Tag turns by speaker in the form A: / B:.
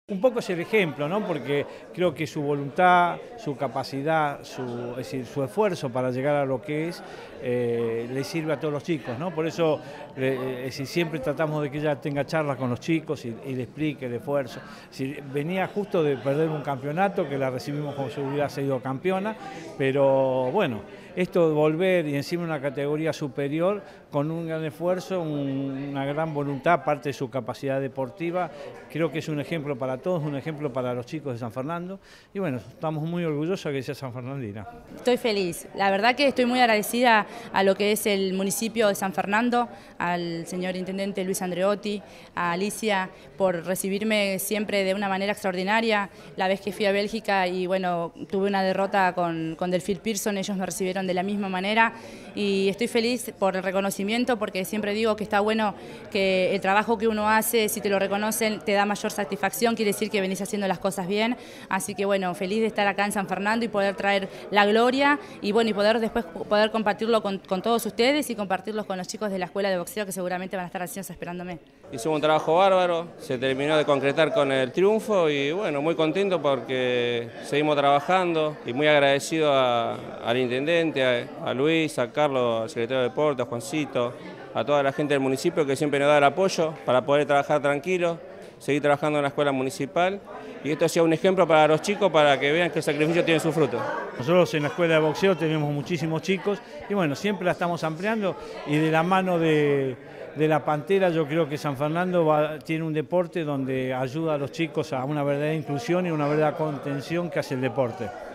A: Un poco es el ejemplo, ¿no? Porque creo que su voluntad, su capacidad, es decir, su esfuerzo para llegar a lo que es, le sirve a todos los chicos, ¿no? Por eso es decir, siempre tratamos de que ella tenga charlas con los chicos y le explique el esfuerzo. Es decir, venía justo de perder un campeonato, que la recibimos como si hubiera sido campeona, pero bueno, esto de volver y encima una categoría superior con un gran esfuerzo, una gran voluntad, aparte de su capacidad deportiva, creo que es un ejemplo para todos, un ejemplo para los chicos de San Fernando y bueno, estamos muy orgullosos de que sea sanfernandina.
B: Estoy feliz, la verdad que estoy muy agradecida a lo que es el municipio de San Fernando, al señor intendente Luis Andreotti, a Alicia por recibirme siempre de una manera extraordinaria. La vez que fui a Bélgica y bueno, tuve una derrota con Delphine Pearson, ellos me recibieron de la misma manera y estoy feliz por el reconocimiento porque siempre digo que está bueno que el trabajo que uno hace, si te lo reconocen, te da mayor satisfacción, quiere decir que venís haciendo las cosas bien, así que bueno, feliz de estar acá en San Fernando y poder traer la gloria y bueno, y poder después poder compartirlo con todos ustedes y compartirlos con los chicos de la escuela de boxeo que seguramente van a estar ansiosos esperándome.
C: Hicimos un trabajo bárbaro, se terminó de concretar con el triunfo y bueno, muy contento porque seguimos trabajando y muy agradecido al intendente, a Luis, a Carlos, al secretario de Deportes, a Juancito, a toda la gente del municipio que siempre nos da el apoyo para poder trabajar tranquilo, seguir trabajando en la escuela municipal y esto sea un ejemplo para los chicos para que vean que el sacrificio tiene su fruto.
A: Nosotros en la escuela de boxeo tenemos muchísimos chicos y bueno, siempre la estamos ampliando y de la mano de la Pantera yo creo que San Fernando tiene un deporte donde ayuda a los chicos a una verdadera inclusión y una verdadera contención que hace el deporte.